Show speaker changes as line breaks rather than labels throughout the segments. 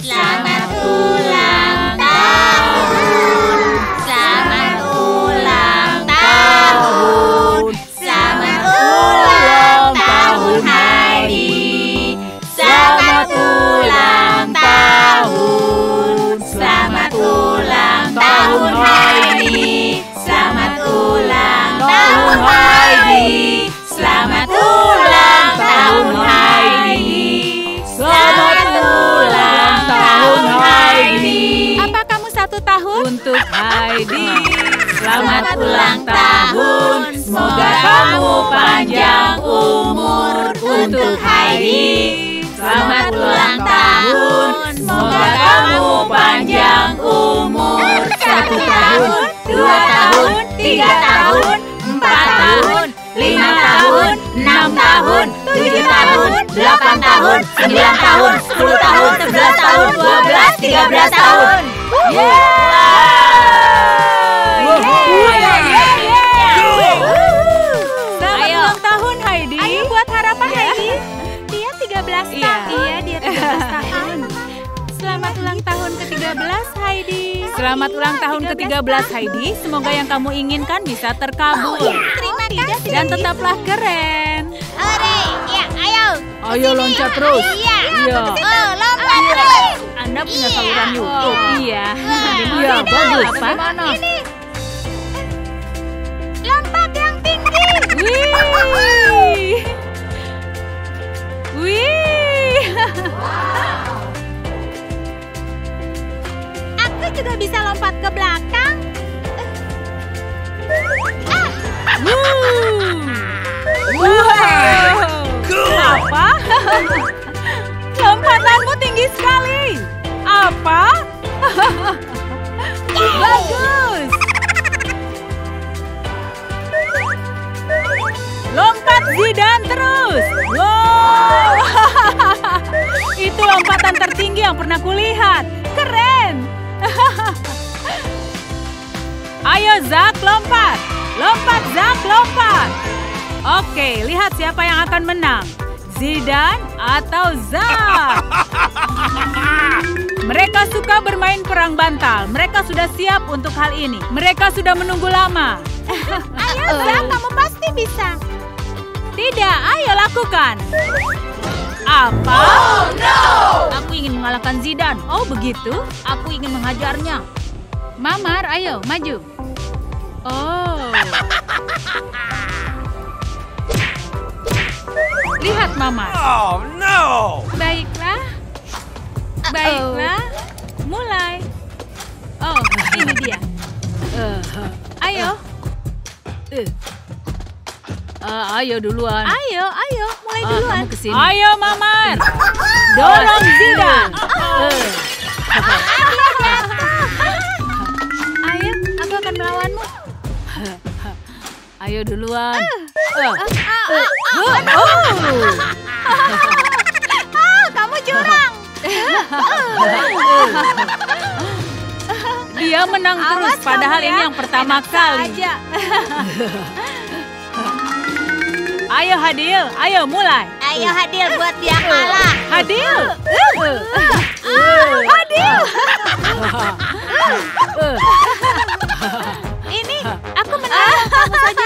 Selamat ulang tahun. Selamat ulang tahun. Selamat ulang tahun Heidi. Selamat ulang tahun. Selamat ulang tahun Heidi. Selamat ulang tahun Heidi. Selamat ulang tahun Heidi. Selamat ulang tahun Heidi.
Apa kamu 1 tahun?
Untuk Heidi.
Selamat ulang tahun. Semoga kamu panjang umur. Untuk Heidi. Selamat ulang tahun. Semoga kamu panjang umur. 1 tahun, 2 tahun, 3 tahun, 4 tahun, 5 tahun, 6 tahun, 7 tahun, 8 tahun, 9 tahun, 10 tahun, 11 tahun, 12, 13 tahun.
Selamat ulang tahun Heidi. Ayo buat harapan Heidi. Dia 13 tahun. Iya, dia 13 tahun. Selamat ulang tahun ke-13 Heidi.
Selamat ulang tahun ke-13 Heidi. Semoga yang kamu inginkan bisa terkabul.
Terima kasih.
Dan tetaplah keren.
Hore, ya, ayo.
Ayo loncat terus.
Iya.
Iya.
Oh, lompat terus.
Anda punya
Iya.
saluran YouTube. Iya.
Iya,
bagus.
apa?
Mana?
Ini. Lompat yang tinggi.
Wih. Wih.
Aku juga bisa lompat ke belakang.
Wow. Apa? Lompatanmu tinggi sekali. Apa? Bagus. Lompat Zidane terus. Wow. Itu lompatan tertinggi yang pernah kulihat. Keren. Ayo Zak, lompat. Lompat Zak, lompat. Oke, lihat siapa yang akan menang. Zidane atau Zak? Mereka suka bermain perang bantal. Mereka sudah siap untuk hal ini. Mereka sudah menunggu lama.
Ayo, Zak, kamu pasti bisa.
Tidak, ayo lakukan. Apa?
Oh, no!
Aku ingin mengalahkan Zidane. Oh, begitu? Aku ingin menghajarnya. Mamar, ayo, maju. Oh. Lihat, Mamar.
Oh, no!
Baiklah. Baiklah. Mulai. Oh, ini dia. Ayo. Ayo duluan.
Ayo, mulai duluan.
Kamu kesini. Ayo, Mamar. Dorong Zidane.
Ayo, aku akan melawanmu.
Ayo duluan.
Kamu curang.
Dia menang terus,
Awas
padahal
kamu ya.
ini yang pertama kali.
Aja.
Ayo Hadil, ayo mulai.
Ayo Hadil buat dia kalah.
Hadil.
Hadil.
Ini, aku menang. Kamu saja.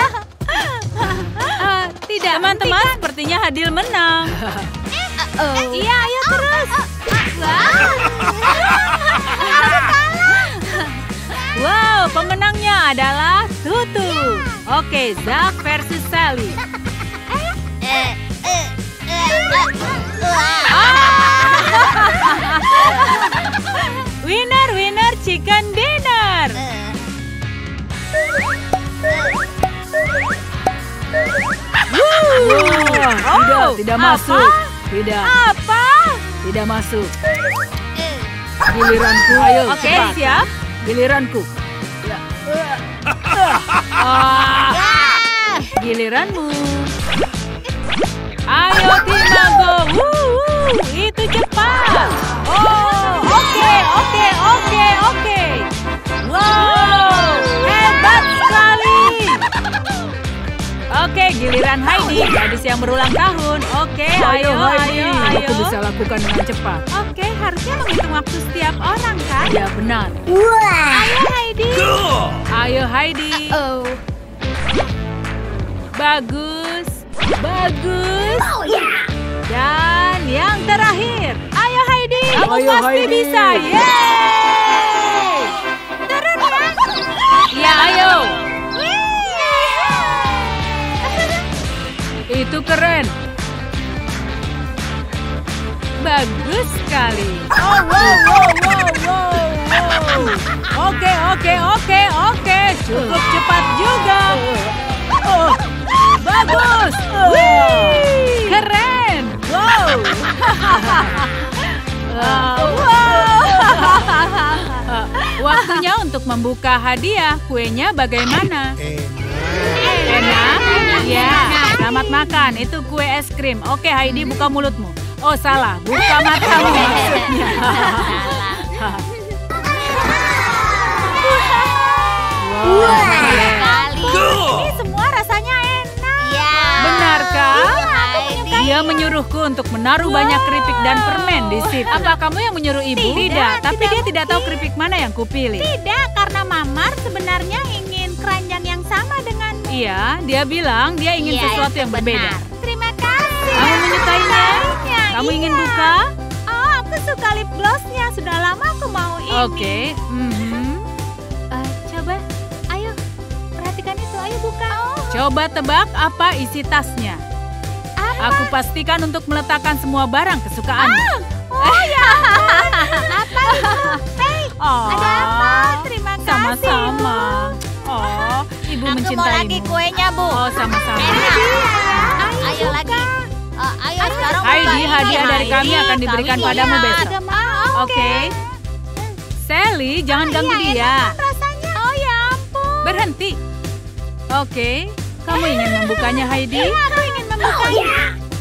Tidak,
Teman-teman, sepertinya Hadil menang.
Iya, ayo terus.
Wow, pemenangnya adalah Tutu. Oke, Zak versus Sally. Winner chicken dinner. Tidak masuk. Tidak.
Apa?
Tidak masuk. Giliranku. Ayo,
Oke,
cepat.
siap.
Giliranku. Giliranmu. Ayo Timago. Itu cepat. Oh, oke. Wow, hebat sekali. Oke, giliran Heidi, gadis yang berulang tahun. Oke. Oke, ayo.
Aku bisa lakukan dengan cepat.
Oke, harusnya menghitung waktu setiap orang kan?
Ya benar.
Ayo Heidi.
Ayo Heidi. Bagus. Dan yang terakhir. Ayo Heidi. Kamu
Ayo,
pasti
Heidi.
bisa. Yeay.
Turun ya.
Ya ayo. Itu keren. Bagus sekali. Oke. Cukup cepat juga. Bagus. Keren. Waktunya untuk membuka hadiah. Kuenya bagaimana? Enak? Ya, selamat makan. Itu kue es krim. Oke, Heidi, buka mulutmu. Oh, salah. Buka matamu maksudnya.
Ini semua rasanya enak.
Benarkah?
Iya,
Dia menyuruhku untuk menaruh banyak keripik dan permen di situ. Apa kamu yang menyuruh ibu? Tidak, tapi dia tidak tahu keripik mana yang kupilih.
Tidak, karena Mamar sebenarnya ingin keranjang yang sama dengan.
Iya, dia bilang dia ingin sesuatu yang berbeda.
Terima kasih.
Kamu menyukainya? Kamu ingin buka?
Oh, aku suka lip glossnya. Sudah lama aku mau ini.
Oke.
Coba, ayo. Perhatikan itu, ayo buka.
Coba tebak apa isi tasnya. Aku pastikan untuk meletakkan semua barang kesukaanmu.
Oh ya ampun. Apa itu? Hei, ada apa? Terima kasih.
Sama-sama.
Bu.
Oh, ibu
Aku mau
mencintaimu.
lagi kuenya, Bu.
Oh, sama-sama.
Ayo lagi. Ayo sekarang
Heidi,
buka ini,
hadiah dari kami
Heidi.
akan diberikan
Kami
padamu
lihat.
besok. Oke. Sally, jangan ganggu dia.
Rasanya. Oh ya ampun.
Berhenti. Oke. Kamu ingin membukanya, Heidi?
Aku ingin membukanya.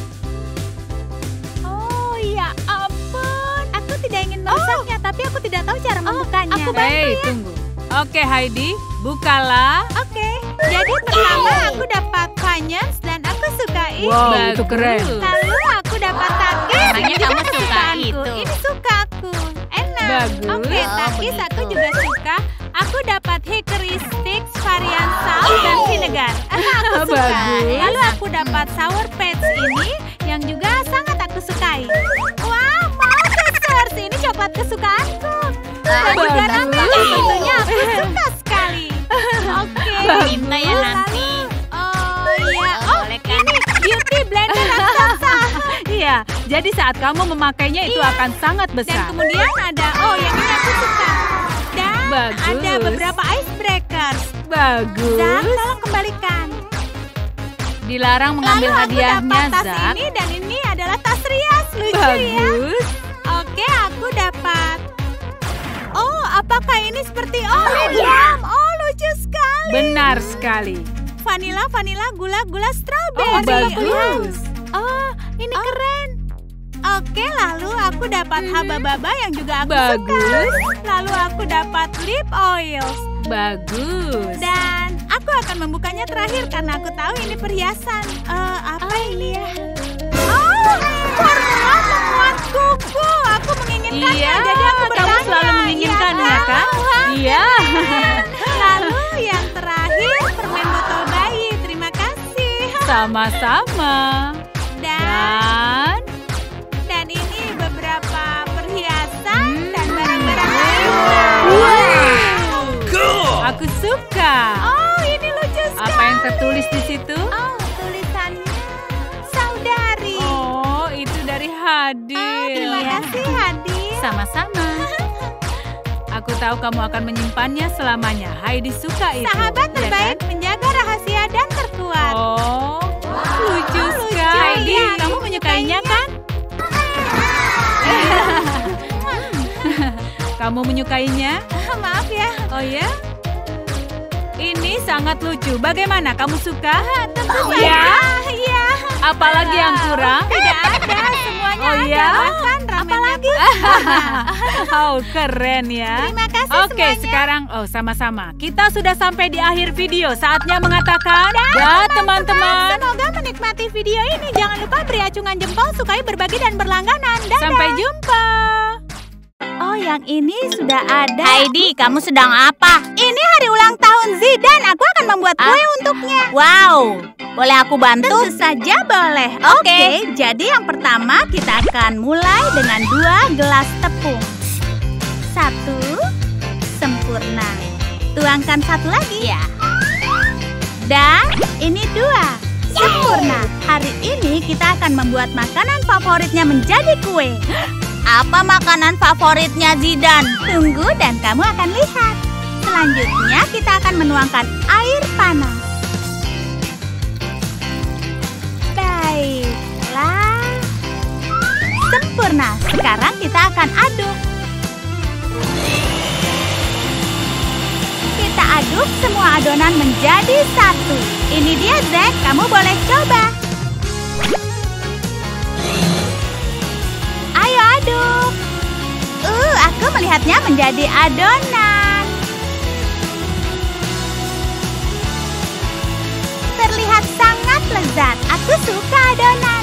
Oh ya ampun. Aku tidak ingin merusaknya, tapi aku tidak tahu cara membukanya. Aku bantu
Hei,
ya.
tunggu. Oke, Heidi, bukalah.
Oke. Jadi pertama aku dapat fanyes dan aku suka ini.
Wow,
Bagus.
itu keren.
Lalu aku dapat takis.
Emangnya
Ini juga
kamu suka
kesukaanku.
itu?
Ini suka aku. Enak.
Bagus.
Oke,
Oh,
takis aku
begitu.
juga suka. Aku dapat hickory sticks varian saus dan vinegar. Aku suka.
Bagus.
Lalu aku dapat sour patch ini yang juga sangat aku sukai. Wow, Maltesers, ini coklat kesukaanku. Dan juga
Bagus.
nangka tentunya aku suka sekali. Oke.
Minta ya nanti.
Oh iya. Oh,
Boleh kan?
ini beauty blender raksasa.
Iya, jadi saat kamu memakainya itu akan sangat
Dan
besar.
kemudian ada, oh yang ini aku suka. Dan
Bagus.
ada beberapa icebreakers. Zak,
Bagus.
tolong kembalikan.
Dilarang mengambil
Lalu aku
hadiahnya,
dapat tas
Zak.
ini dan ini adalah tas rias. Lucu ya.
Bagus.
Oke, aku dapat. Oh, apakah ini seperti lip balm? Oh, lucu sekali.
Benar sekali.
Vanilla, gula,
Oh,
strawberry.
bagus.
Oh, ini keren. Oke, lalu aku dapat haba-baba yang juga aku
Bagus.
suka. Lalu aku dapat lip oils.
Bagus.
Dan aku akan membukanya terakhir karena aku tahu ini perhiasan. Apa ini ya? Oh, formula penguat kuku. Aku menginginkannya,
Iya,
jadi aku
kamu
bertanya.
selalu menginginkannya,
Iya
kan? Iya.
Lalu yang terakhir permen botol bayi. Terima kasih.
Sama-sama.
Dan
Dan
ini beberapa perhiasan dan barang-barang lainnya.
aku suka.
Oh, ini lucu sekali.
Apa yang tertulis di situ?
Oh, tulisannya saudari.
Oh, itu dari Hadil.
Terima kasih, Hadi.
Sama-sama. Aku tahu kamu akan menyimpannya selamanya. Heidi suka itu.
Sahabat
ya
terbaik
kan?
menjaga rahasia dan terkuat.
Oh, lucu
lucu,
sekali. Heidi,
iya,
kamu
aku
menyukainya kan? Kamu menyukainya?
Maaf ya.
Oh ya? Ini sangat lucu. Bagaimana? Kamu suka?
Tentu
Iya.
saja. Iya.
Apalagi yang kurang?
Tidak ada, semuanya
Oh,
ada.
iya?
Bahkan ramennya
Apalagi?
pun ada.
Wow, keren ya.
Terima kasih
Oke,
semuanya.
sekarang sama-sama. Kita sudah sampai di akhir video. Saatnya mengatakan, dah teman-teman.
Semoga menikmati video ini. Jangan lupa beri acungan jempol, sukai, berbagi, dan berlangganan. Dadah.
Sampai jumpa.
Oh, yang ini sudah ada.
Heidi, kamu sedang apa?
Ini hari ulang tahun Zidane. Aku akan membuat kue untuknya.
Wow, boleh aku bantu?
Tentu saja boleh.
Oke.
Jadi yang pertama kita akan mulai dengan 2 gelas tepung. 1, sempurna. Tuangkan 1 lagi.
Ya.
Dan ini 2, sempurna. Hari ini kita akan membuat makanan favoritnya menjadi kue.
Apa makanan favoritnya Zidane?
Tunggu dan kamu akan lihat. Selanjutnya kita akan menuangkan air panas. Baiklah. Sempurna. Sekarang kita akan aduk. Kita aduk semua adonan menjadi satu. Ini dia, Zack. Kamu boleh coba. Ayo aduk. Aku melihatnya menjadi adonan. Terlihat sangat lezat. Aku suka adonan.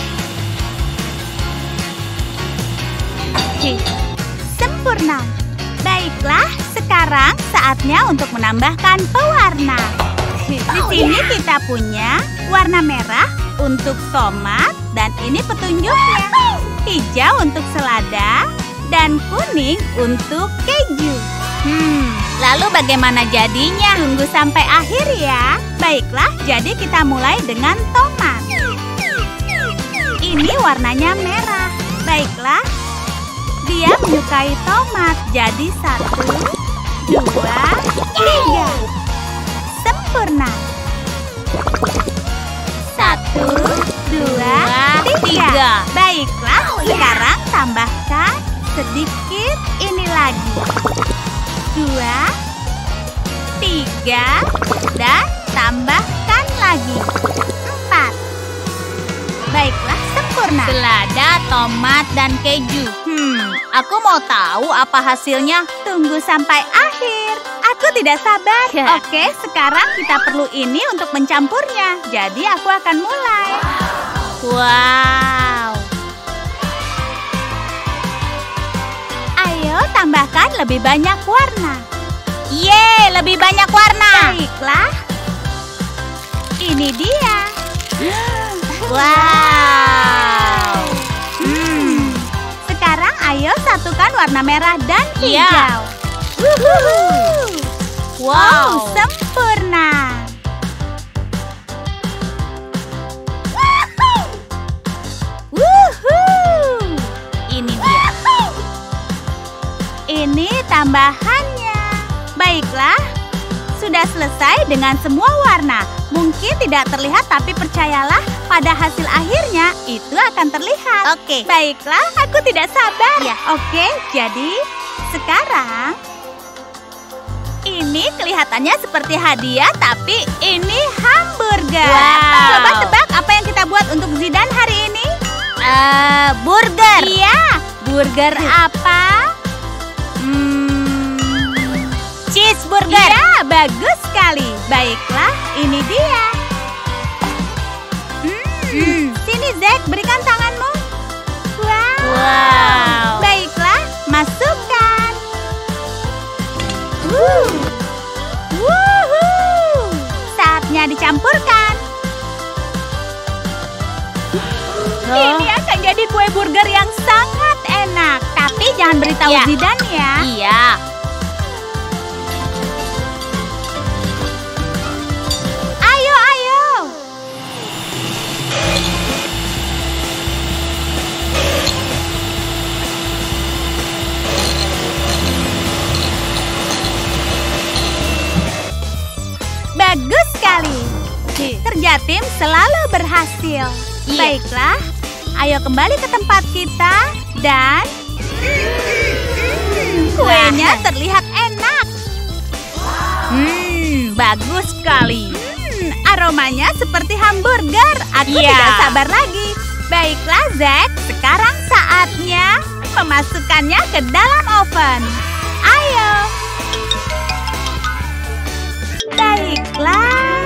Sempurna. Baiklah, sekarang saatnya untuk menambahkan pewarna. Di sini kita punya warna merah untuk tomat dan ini petunjuknya. Hijau untuk selada dan kuning untuk keju.
Lalu bagaimana jadinya?
Tunggu sampai akhir ya. Baiklah, jadi kita mulai dengan tomat. Ini warnanya merah. Baiklah, dia menyukai tomat. Jadi 1, 2, 3. Sempurna. 1, 2, 3. Baiklah, sekarang tambahkan sedikit ini lagi. 2, 3, dan tambahkan lagi 4. Baiklah, sempurna.
Selada, tomat, dan keju. Aku mau tahu apa hasilnya.
Tunggu sampai akhir. Aku tidak sabar. Oke, sekarang kita perlu ini untuk mencampurnya. Jadi aku akan mulai.
Wow.
Ayo tambahkan lebih banyak warna.
Yeay, lebih banyak warna.
Baiklah. Ini dia.
Wow.
Sekarang ayo satukan warna merah dan
Iya.
hijau.
Wow.
Sempurna. Wuhuu.
Ini dia.
Ini tambahannya. Baiklah, sudah selesai dengan semua warna. Mungkin tidak terlihat, tapi percayalah, pada hasil akhirnya itu akan terlihat.
Oke.
Baiklah, aku tidak sabar.
Ya.
Oke, jadi sekarang ini kelihatannya seperti hadiah, tapi ini hamburger.
Wow.
Coba tebak apa yang kita buat untuk Zidane hari ini?
Burger.
Iya, burger apa?
Cheeseburger.
Iya, bagus sekali. Baiklah, ini dia. Sini, Zack, berikan tanganmu.
Wow.
Baiklah, masukkan. Saatnya dicampurkan. Ini akan jadi kue burger yang sangat enak. Tapi jangan beritahu
Iya.
Zidane ya.
Iya.
Ayo, ayo. Bagus sekali. Kerja tim selalu berhasil.
Iya.
Baiklah, ayo kembali ke tempat kita dan kuenya terlihat enak.
Bagus sekali.
Aromanya seperti hamburger. Aku
Iya.
tidak sabar lagi. Baiklah, Zack, sekarang saatnya memasukkannya ke dalam oven. Ayo. Baiklah.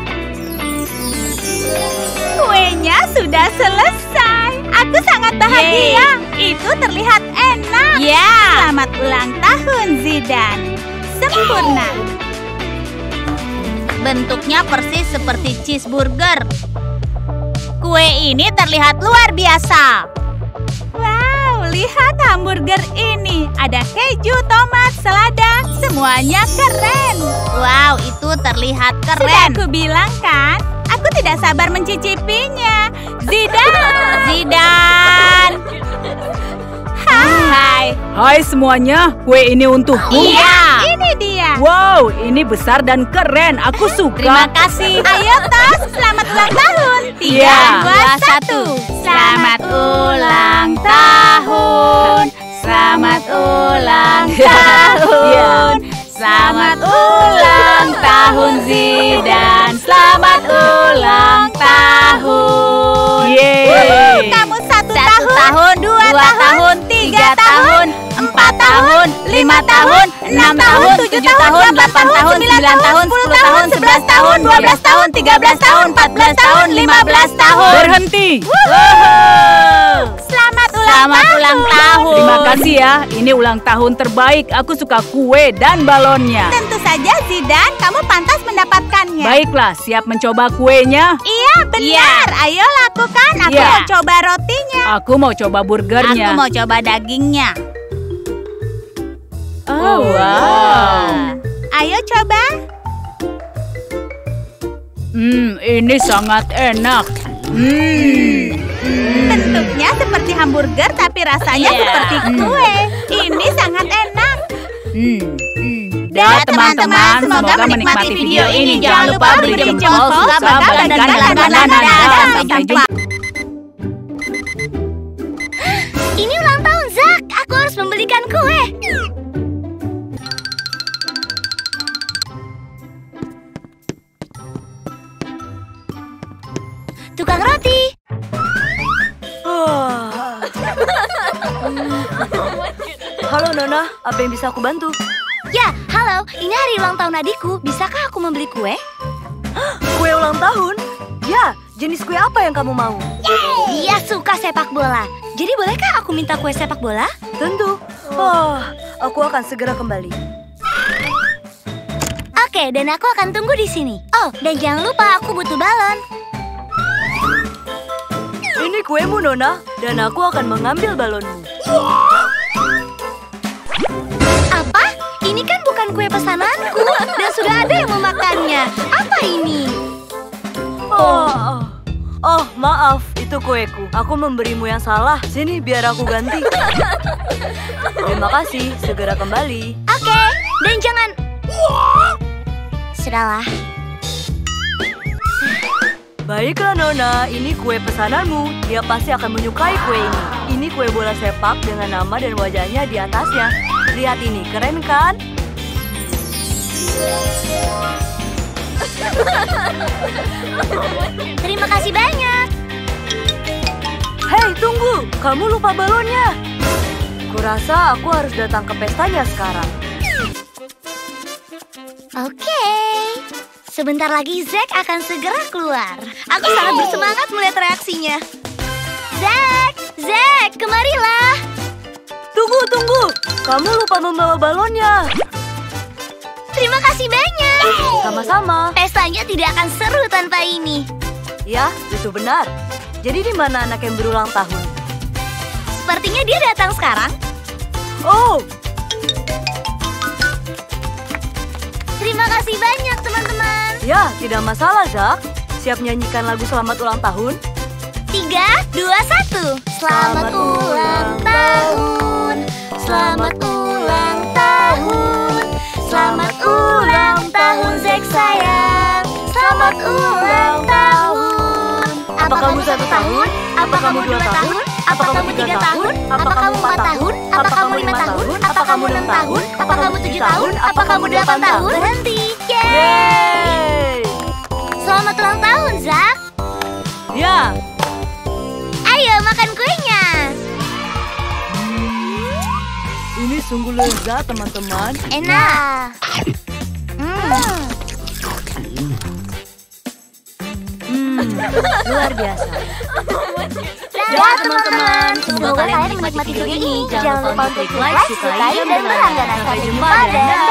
Kuenya sudah selesai. Aku sangat bahagia. Itu terlihat enak. Selamat ulang tahun, Zidane. Sempurna. Bentuknya persis seperti cheeseburger. Kue ini terlihat luar biasa. Wow, lihat hamburger ini. Ada keju, tomat, selada. Semuanya keren. Wow, itu terlihat keren. Sudah aku bilang kan? Aku tidak sabar mencicipinya. Zidane! Hai.
Hai semuanya, kue ini untukku.
Iya, ini dia.
Wow, ini besar dan keren. Aku suka.
Terima kasih. Ayo, Tos. Selamat ulang tahun. 3,
Iya.
2, 1. Selamat ulang tahun. Selamat ulang tahun. Selamat ulang tahun, Zidane. Selamat ulang tahun.
Yeay.
Kamu 1 tahun, 2 tahun, 3 tahun, 4 tahun, 5 tahun, 6 tahun, 7 tahun, 8 tahun, 9 tahun, 10 tahun, 11 tahun, 12 tahun, 13 tahun, 14 tahun, 15 tahun.
Berhenti.
Selamat ulang tahun.
Terima kasih ya. Ini ulang tahun terbaik. Aku suka kue dan balonnya.
Tentu saja, Zidane, kamu pantas mendapatkannya.
Baiklah, siap mencoba kuenya.
Iya, benar. Ayo lakukan. Aku
Iya.
mau coba rotinya.
Aku mau coba burgernya.
Aku mau coba dagingnya.
Oh, wow.
Ayo coba.
Ini sangat enak.
Bentuknya seperti hamburger tapi rasanya seperti kue. Ini sangat enak.
Dan teman-teman, semoga menikmati video ini. Jangan lupa beri jempol, subscribe, dan sampai jumpa.
Ini ulang tahun Zack. Aku harus membelikan kue. Tukang roti.
Halo Nona, apa yang bisa aku bantu?
Ya, halo. Ini hari ulang tahun adikku. Bisakah aku membeli kue?
Kue ulang tahun? Ya, jenis kue apa yang kamu mau?
Dia suka sepak bola. Jadi bolehkah aku minta kue sepak bola?
Tentu. Aku akan segera kembali.
Oke, dan aku akan tunggu di sini. Oh, dan jangan lupa aku butuh balon.
Ini kuemu Nona, dan aku akan mengambil balonmu.
Apa? Ini kan bukan kue pesananku. Dan sudah ada yang memakannya. Apa ini?
Oh, maaf, itu kueku. Aku memberimu yang salah. Sini, biar aku ganti. Terima kasih, segera kembali.
Oke, dan jangan... Sudahlah.
Baiklah Nona, ini kue pesananmu. Dia pasti akan menyukai kue ini. Ini kue bola sepak dengan nama dan wajahnya di atasnya. Lihat ini, keren kan?
Terima kasih banyak.
Hei, tunggu! Kamu lupa balonnya. Kurasa aku harus datang ke pestanya sekarang.
Oke. Sebentar lagi Zack akan segera keluar. Aku sangat bersemangat melihat reaksinya. Zack, kemarilah.
Tunggu! Kamu lupa membawa balonnya.
Terima kasih banyak.
Sama-sama.
Pestanya tidak akan seru tanpa ini.
Ya, itu benar. Jadi di mana anak yang berulang tahun?
Sepertinya dia datang sekarang.
Oh,
Terima kasih banyak, teman-teman.
ya, tidak masalah, Zack. Siap nyanyikan lagu selamat ulang tahun?
3, 2, 1. Selamat ulang tahun. Selamat ulang tahun. Selamat ulang tahun, Zack sayang. Selamat ulang tahun.
Apa kamu 1 tahun?
Apa kamu 2 tahun? Apa kamu 3 tahun? Apa kamu 4 tahun? Apa kamu 5 tahun? Apa kamu 6 tahun? Apa kamu 7 tahun? Apa kamu 8 tahun? Berhenti. Yeay!
Yeay!
Selamat ulang tahun, Zack.
Ya,
Ayo makan kuenya.
Ini sungguh lezat, teman-teman.
Enak.
Luar biasa. Ya teman-teman, semoga kalian menikmati video ini. Jangan lupa untuk like, sukai, dan berlangganan. Sampai jumpa dan